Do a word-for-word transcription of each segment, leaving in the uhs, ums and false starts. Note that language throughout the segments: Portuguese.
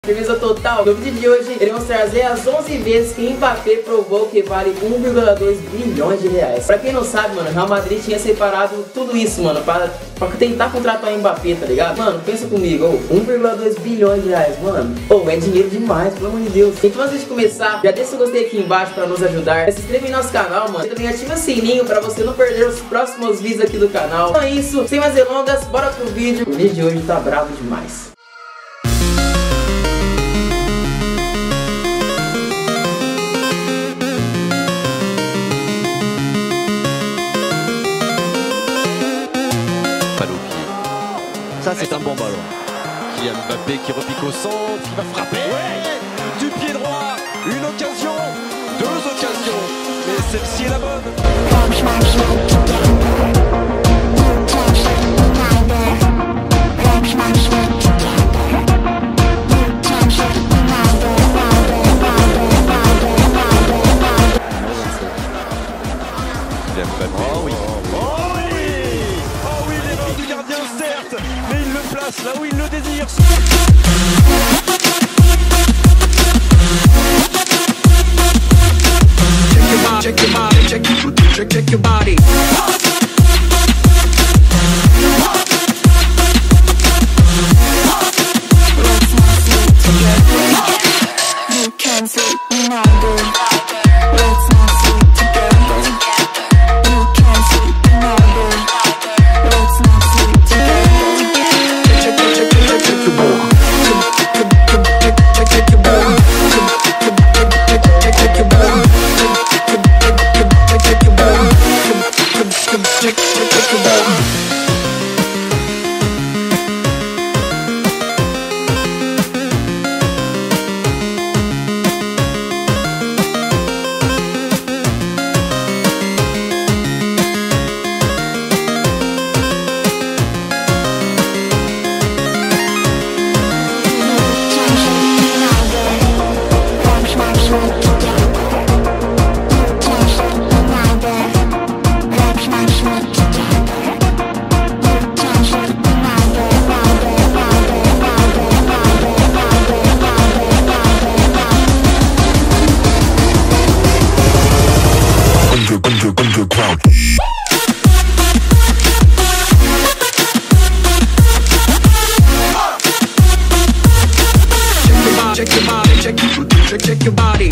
Firmeza total. No vídeo de hoje iremos trazer as onze vezes que Mbappé provou que vale um vírgula dois bilhões de reais. Pra quem não sabe, mano, Real Madrid tinha separado tudo isso, mano, pra, pra tentar contratar o Mbappé, tá ligado? Mano, pensa comigo, oh, um vírgula dois bilhões de reais, mano. Oh, é dinheiro demais, pelo amor de Deus. Então antes de começar, já deixa o gostei aqui embaixo pra nos ajudar. Se inscreva em nosso canal, mano. E também ativa o sininho pra você não perder os próximos vídeos aqui do canal. Então é isso, sem mais delongas, bora pro vídeo. O vídeo de hoje tá bravo demais. Ça c'est un bon ballon. Kylian Mbappé qui repique au centre, qui va frapper. Ouais, du pied droit, une occasion, deux occasions. Mais celle-ci est la bonne. Kylian Mbappé. Oh oui. Certes, mais il le place là où il le désire. Check your body, check your body, check, check, check your body. You can see Ronaldo. Let's not sleep together. You can see Ronaldo. Let's not sleep together. Check, check, check, check, check your ball. Check, check your ball. Check, check your ball. Check, check your ball. Check, check your ball. Check your body, check, check, check your body.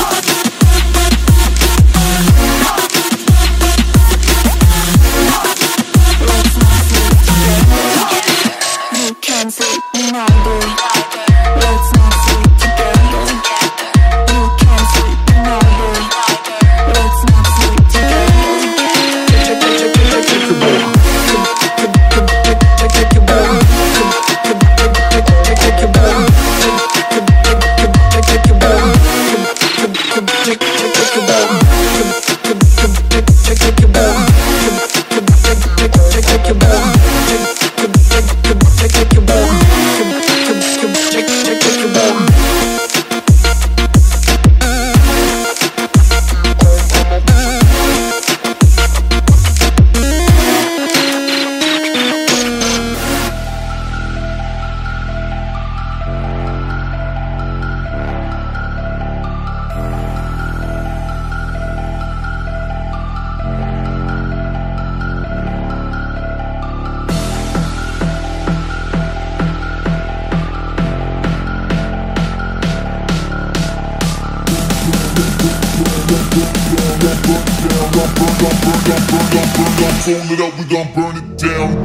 You can see Ronaldo. Let's not sleep together. You can see Ronaldo. Let's not sleep together. Check, check, check, check, check your ball. Check, check your ball. Check, check your ball. Check, check your ball. Check, check your ball. Check, check your ball. Check, check your ball. Check, check your ball. Check, check your ball. Fold it up, we gon' burn it down.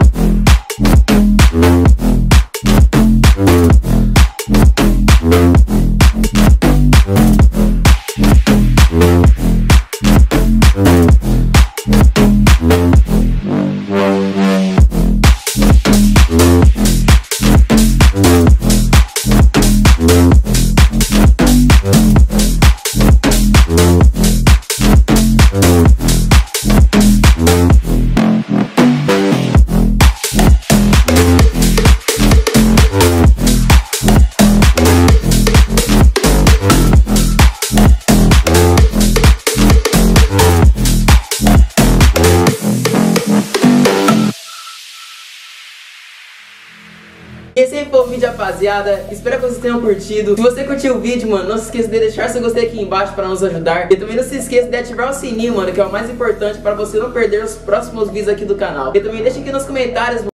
aí foi o vídeo, rapaziada. Espero que vocês tenham curtido. Se você curtiu o vídeo, mano, não se esqueça de deixar seu gostei aqui embaixo para nos ajudar. E também não se esqueça de ativar o sininho, mano, que é o mais importante para você não perder os próximos vídeos aqui do canal. E também deixa aqui nos comentários,